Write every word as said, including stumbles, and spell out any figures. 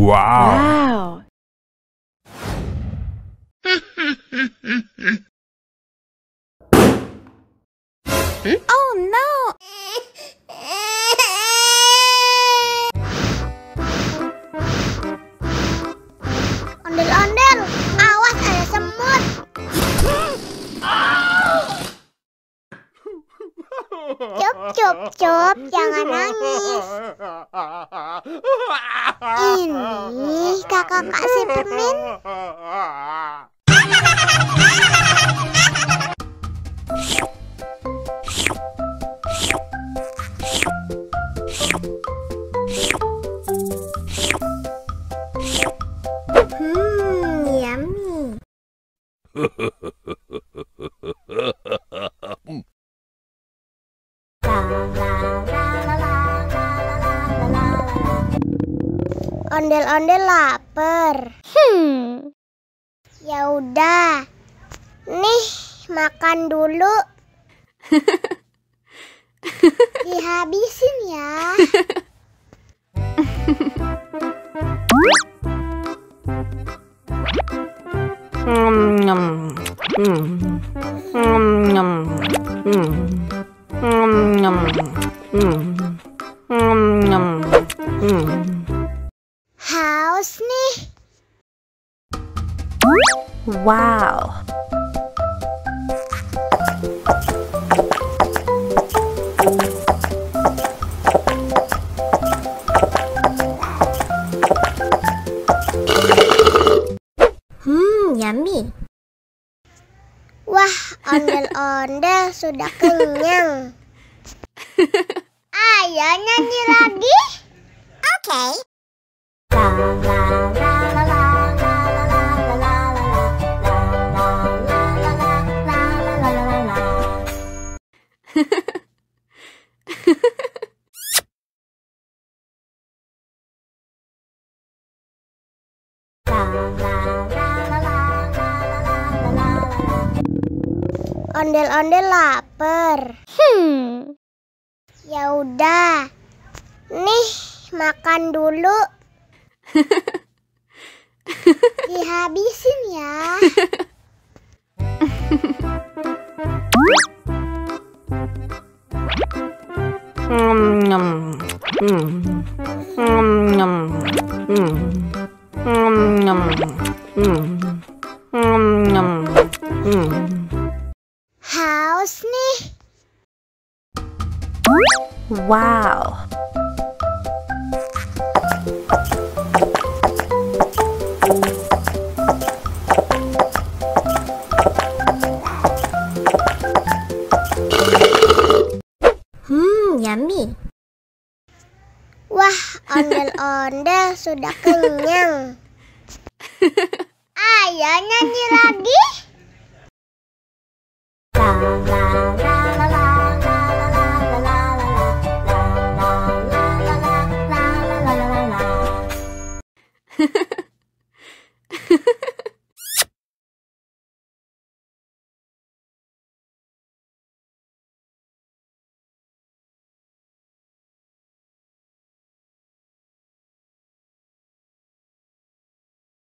Wow. Hmm? Oh no! Ondel-ondel, awas ada semut. Cup, cup, cup, jangan nangis. Ini kakak kasih permen. Hmm, yummy. Ondel-ondel lapar. Hmm. Ya udah. Nih, makan dulu. Dihabisin ya. Haus nih. Wow. Hmm, yummy. Wah, ondel-ondel sudah kenyang. Ayo nyanyi lagi. Oke. Ondel-ondel lapar. Hmm. Ya udah. Nih, makan dulu. Dihabisin ya. Haus nih. Wow. Hmm, yummy. Wah, ondel-ondel sudah kenyang. Ayo nyanyi lagi. Ha ha.